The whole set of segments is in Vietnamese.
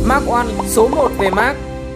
Mark One số 1 về Mark.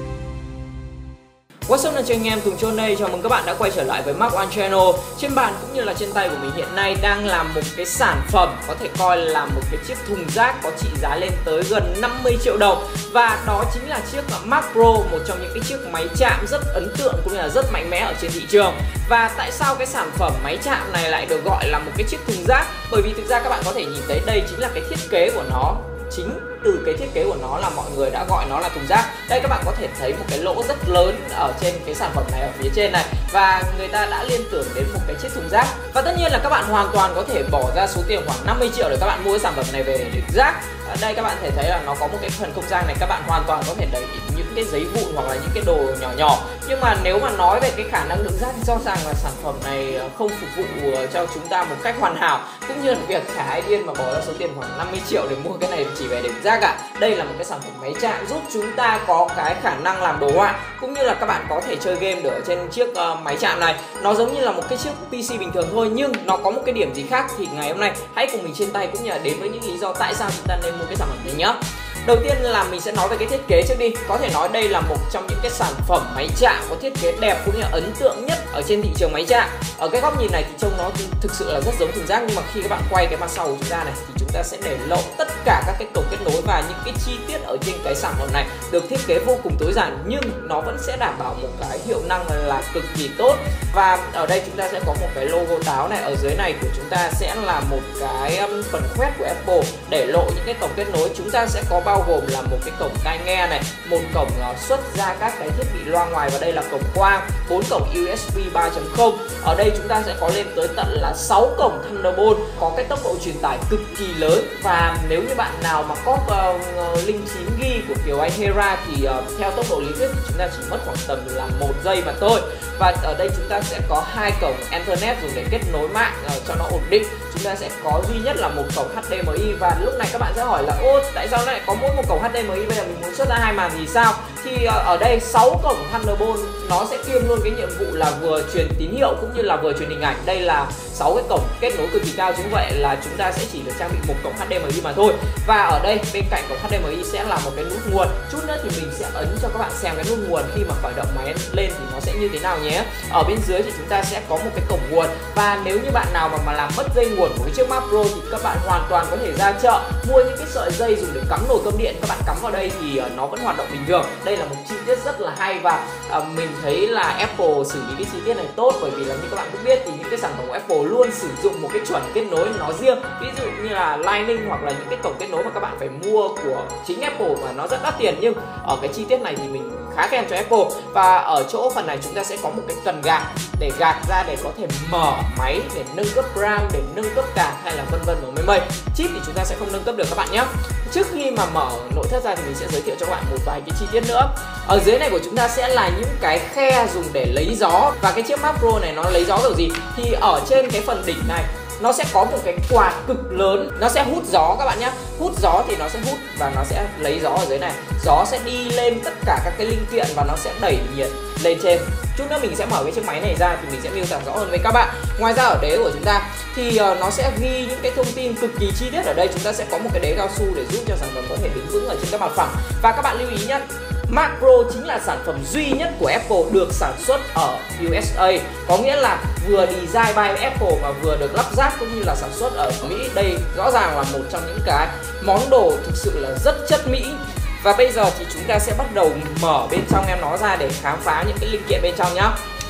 What's up anh em, Tùng Chôn đây, chào mừng các bạn đã quay trở lại với Mark One Channel. Trên bàn cũng như là trên tay của mình hiện nay đang là một cái sản phẩm có thể coi là một cái chiếc thùng rác có trị giá lên tới gần 50 triệu đồng. Và đó chính là chiếc Mark Pro, một trong những cái chiếc máy chạm rất ấn tượng cũng như là rất mạnh mẽ ở trên thị trường. Và tại sao cái sản phẩm máy chạm này lại được gọi là một cái chiếc thùng rác? Bởi vì thực ra các bạn có thể nhìn thấy đây chính là cái thiết kế của nó. Chính từ cái thiết kế của nó là mọi người đã gọi nó là thùng rác. Đây các bạn có thể thấy một cái lỗ rất lớn ở trên cái sản phẩm này ở phía trên này. Và người ta đã liên tưởng đến một cái chiếc thùng rác. Và tất nhiên là các bạn hoàn toàn có thể bỏ ra số tiền khoảng 50 triệu để các bạn mua cái sản phẩm này về để đựng rác. Ở đây các bạn thể thấy là nó có một cái phần không gian này, các bạn hoàn toàn có thể đẩy những cái giấy vụn hoặc là những cái đồ nhỏ nhỏ. Nhưng mà nếu mà nói về cái khả năng đựng rác thì rõ ràng là sản phẩm này không phục vụ cho chúng ta một cách hoàn hảo. Cũng như là việc chả ai điên mà bỏ ra số tiền khoảng 50 triệu để mua cái này chỉ về đựng rác cả. Đây là một cái sản phẩm máy chạm giúp chúng ta có cái khả năng làm đồ họa, cũng như là các bạn có thể chơi game được ở trên chiếc máy chạm này. Nó giống như là một cái chiếc PC bình thường thôi, nhưng nó có một cái điểm gì khác thì ngày hôm nay hãy cùng mình trên tay cũng như là đến với những lý do tại sao chúng ta nên mua cái sản phẩm này nhé. Đầu tiên là mình sẽ nói về cái thiết kế trước đi. Có thể nói đây là một trong những cái sản phẩm máy chạm có thiết kế đẹp cũng như là ấn tượng nhất ở trên thị trường máy chạm. Ở cái góc nhìn này thì trông nó thực sự là rất giống thùng rác, nhưng mà khi các bạn quay cái mặt sau của chúng ta này thì chúng ta sẽ để lộ tất cả các cái cổng kết nối và những cái chi tiết ở trên cái sản phẩm này được thiết kế vô cùng tối giản, nhưng nó vẫn sẽ đảm bảo một cái hiệu năng là cực kỳ tốt. Và ở đây chúng ta sẽ có một cái logo táo này, ở dưới này của chúng ta sẽ là một cái phần khoét của Apple để lộ những cái cổng kết nối. Chúng ta sẽ có bao gồm là một cái cổng tai nghe này, một cổng xuất ra các cái thiết bị loa ngoài, và đây là cổng quang, 4 cổng USB 3.0. Ở đây chúng ta sẽ có lên tới tận là 6 cổng Thunderbolt, có cái tốc độ truyền tải cực kỳ lớn. Và nếu như bạn nào mà có link 9GB của kiểu anh Hera thì theo tốc độ lý thuyết thì chúng ta chỉ mất khoảng tầm là 1 giây mà thôi. Và ở đây chúng ta sẽ có 2 cổng Ethernet dùng để kết nối mạng cho nó ổn định. Chúng ta sẽ có duy nhất là một cổng HDMI. Và lúc này các bạn sẽ hỏi là ô, tại sao lại có mỗi một cổng HDMI, bây giờ mình muốn xuất ra 2 màn thì sao? Thì ở đây 6 cổng Thunderbolt nó sẽ kiêm luôn cái nhiệm vụ là vừa truyền tín hiệu cũng như là vừa truyền hình ảnh. Đây là 6 cái cổng kết nối cực kỳ cao, chính vậy là chúng ta sẽ chỉ được trang bị một cổng HDMI mà thôi. Và ở đây bên cạnh cổng HDMI sẽ là một cái nút nguồn. Chút nữa thì mình sẽ ấn cho các bạn xem cái nút nguồn khi mà khởi động máy lên thì nó sẽ như thế nào nhé. Ở bên dưới thì chúng ta sẽ có một cái cổng nguồn. Và nếu như bạn nào mà làm mất dây nguồn của cái chiếc Mark Pro thì các bạn hoàn toàn có thể ra chợ mua những cái sợi dây dùng để cắm nồi cơm điện, các bạn cắm vào đây thì nó vẫn hoạt động bình thường. Đây là một chi tiết rất là hay và mình thấy là Apple xử lý cái chi tiết này tốt, bởi vì là như các bạn cũng biết thì những cái sản phẩm của Apple luôn sử dụng một cái chuẩn kết nối nó riêng. Ví dụ như là Lightning hoặc là những cái cổng kết nối mà các bạn phải mua của chính Apple và nó rất đắt tiền, nhưng ở cái chi tiết này thì mình khá khen cho Apple. Và ở chỗ phần này chúng ta sẽ có một cái cần gạt để gạt ra để có thể mở máy, để nâng cấp RAM, để nâng cấp card hay là vân vân và mây mây. Chip thì chúng ta sẽ không nâng cấp được các bạn nhé. Trước khi mà mở nội thất ra thì mình sẽ giới thiệu cho các bạn một vài cái chi tiết nữa. Ở dưới này của chúng ta sẽ là những cái khe dùng để lấy gió. Và cái chiếc Mark Pro này nó lấy gió kiểu gì? Thì ở trên cái phần đỉnh này nó sẽ có một cái quạt cực lớn, nó sẽ hút gió các bạn nhé. Hút gió thì nó sẽ hút và nó sẽ lấy gió ở dưới này. Gió sẽ đi lên tất cả các cái linh kiện và nó sẽ đẩy nhiệt lên trên. Chút nữa mình sẽ mở cái chiếc máy này ra thì mình sẽ miêu tả rõ hơn với các bạn. Ngoài ra ở đế của chúng ta thì nó sẽ ghi những cái thông tin cực kỳ chi tiết. Ở đây chúng ta sẽ có một cái đế cao su để giúp cho sản phẩm có thể đứng vững ở trên các mặt phẳng. Và các bạn lưu ý nhé, Mark Pro chính là sản phẩm duy nhất của Apple được sản xuất ở USA. Có nghĩa là vừa design by Apple và vừa được lắp ráp cũng như là sản xuất ở Mỹ. Đây rõ ràng là một trong những cái món đồ thực sự là rất chất Mỹ. Và bây giờ thì chúng ta sẽ bắt đầu mở bên trong em nó ra để khám phá những cái linh kiện bên trong nhá.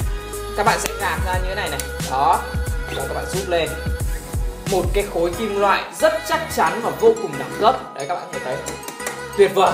Các bạn sẽ gạt ra như thế này này. Đó, và các bạn rút lên một cái khối kim loại rất chắc chắn và vô cùng đẳng cấp. Đấy, các bạn có thể thấy tuyệt vời.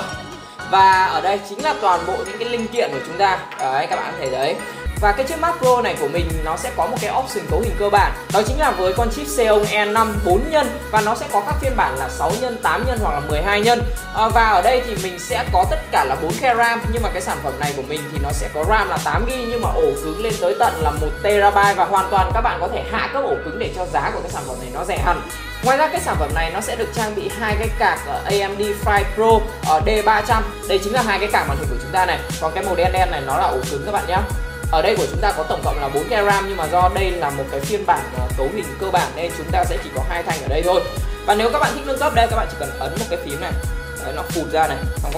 Và ở đây chính là toàn bộ những cái linh kiện của chúng ta. Đấy, các bạn có thể thấy. Và cái chiếc Mark Pro này của mình nó sẽ có một cái option cấu hình cơ bản. Đó chính là với con chip Xeon E5 4 nhân và nó sẽ có các phiên bản là 6 nhân, 8 nhân hoặc là 12 nhân. Và ở đây thì mình sẽ có tất cả là 4 khe RAM, nhưng mà cái sản phẩm này của mình thì nó sẽ có RAM là 8GB nhưng mà ổ cứng lên tới tận là 1TB, và hoàn toàn các bạn có thể hạ cấp ổ cứng để cho giá của cái sản phẩm này nó rẻ hẳn. Ngoài ra cái sản phẩm này nó sẽ được trang bị hai cái card AMD Fire Pro D300. Đây chính là hai cái card màn hình của chúng ta này. Còn cái màu đen đen này nó là ổ cứng các bạn nhé. Ở đây của chúng ta có tổng cộng là 4 GB RAM, nhưng mà do đây là một cái phiên bản cấu hình cơ bản nên chúng ta sẽ chỉ có 2 thanh ở đây thôi. Và nếu các bạn thích nâng cấp, đây các bạn chỉ cần ấn một cái phím này, đấy, nó phụt ra này, xong các bạn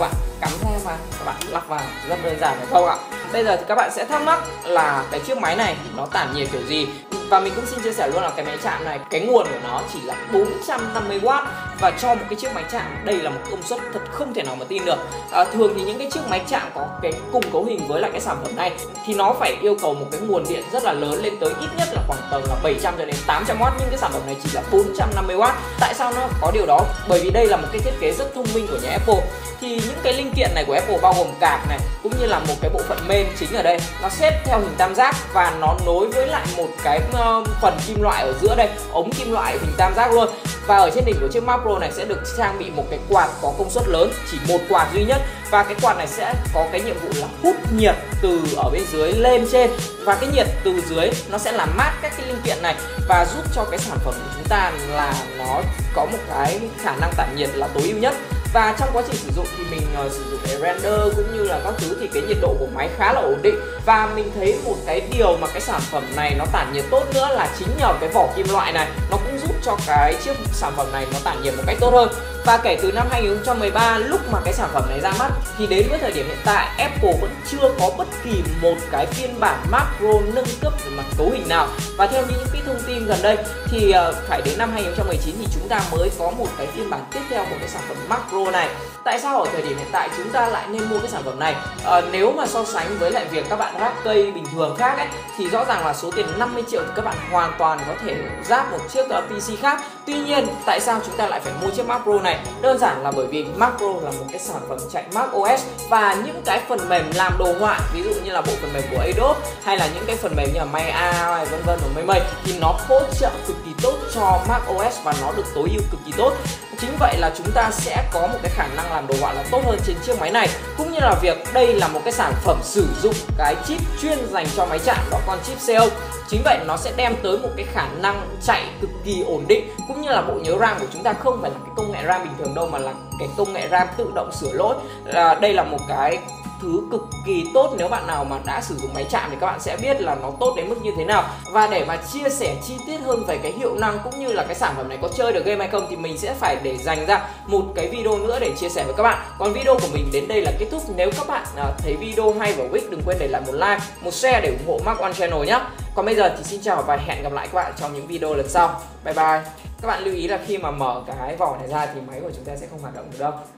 cắm theo mà các bạn lắp vào, rất đơn giản phải không ạ? Bây giờ thì các bạn sẽ thắc mắc là cái chiếc máy này nó tản nhiệt kiểu gì, và mình cũng xin chia sẻ luôn là cái máy chạm này, cái nguồn của nó chỉ là 450W, và cho một cái chiếc máy chạm đây là một công suất thật không thể nào mà tin được. Thường thì những cái chiếc máy chạm có cái cùng cấu hình với lại cái sản phẩm này thì nó phải yêu cầu một cái nguồn điện rất là lớn, lên tới ít nhất là khoảng tầm là 700 cho đến 800W, nhưng cái sản phẩm này chỉ là 450W. Tại sao nó có điều đó? Bởi vì đây là một cái thiết kế rất thông minh của nhà Apple. Thì những cái linh kiện này của Apple bao gồm card này cũng như là một cái bộ phận main chính ở đây, nó xếp theo hình tam giác và nó nối với lại một cái phần kim loại ở giữa đây, ống kim loại hình tam giác luôn. Và ở trên đỉnh của chiếc Mac Pro này sẽ được trang bị một cái quạt có công suất lớn, chỉ một quạt duy nhất, và cái quạt này sẽ có cái nhiệm vụ là hút nhiệt từ ở bên dưới lên trên, và cái nhiệt từ dưới nó sẽ làm mát các cái linh kiện này và giúp cho cái sản phẩm của chúng ta là nó có một cái khả năng tản nhiệt là tối ưu nhất. Và trong quá trình sử dụng thì mình sử dụng cái render cũng như là các thứ thì cái nhiệt độ của máy khá là ổn định. Và mình thấy một cái điều mà cái sản phẩm này nó tản nhiệt tốt nữa là chính nhờ cái vỏ kim loại này, nó cũng giúp cho cái chiếc sản phẩm này nó tản nhiệt một cách tốt hơn. Và kể từ năm 2013 lúc mà cái sản phẩm này ra mắt thì đến với thời điểm hiện tại Apple vẫn chưa có bất kỳ một cái phiên bản Mac Pro nâng cấp về mặt cấu hình nào. Và theo những cái thông tin gần đây thì phải đến năm 2019 thì chúng ta mới có một cái phiên bản tiếp theo của cái sản phẩm Mac Pro này. Tại sao ở thời điểm hiện tại chúng ta lại nên mua cái sản phẩm này? Nếu mà so sánh với lại việc các bạn ráp cây bình thường khác ấy, thì rõ ràng là số tiền 50 triệu thì các bạn hoàn toàn có thể ráp một chiếc PC khác. Tuy nhiên tại sao chúng ta lại phải mua chiếc Mac Pro này? Đơn giản là bởi vì Mac Pro là một cái sản phẩm chạy Mac OS, và những cái phần mềm làm đồ họa, ví dụ như là bộ phần mềm của Adobe hay là những cái phần mềm như là Maya vân vân và mây thì nó hỗ trợ cực kỳ tốt cho Mac OS và nó được tối ưu cực kỳ tốt. Chính vậy là chúng ta sẽ có một cái khả năng làm đồ họa là tốt hơn trên chiếc máy này, cũng như là việc đây là một cái sản phẩm sử dụng cái chip chuyên dành cho máy chạm, đó con chip Xeon. Chính vậy nó sẽ đem tới một cái khả năng chạy cực kỳ ổn định, cũng như là bộ nhớ RAM của chúng ta không phải là cái công nghệ RAM bình thường đâu, mà là cái công nghệ RAM tự động sửa lỗi. Đây là một cái thứ cực kỳ tốt, nếu bạn nào mà đã sử dụng máy chạm thì các bạn sẽ biết là nó tốt đến mức như thế nào. Và để mà chia sẻ chi tiết hơn về cái hiệu năng cũng như là cái sản phẩm này có chơi được game hay không thì mình sẽ phải để dành ra một cái video nữa để chia sẻ với các bạn. Còn video của mình đến đây là kết thúc. Nếu các bạn thấy video hay và hữu ích, đừng quên để lại một like, một share để ủng hộ Mac One Channel nhé. Còn bây giờ thì xin chào và hẹn gặp lại các bạn trong những video lần sau. Bye bye. Các bạn lưu ý là khi mà mở cái vỏ này ra thì máy của chúng ta sẽ không hoạt động được đâu.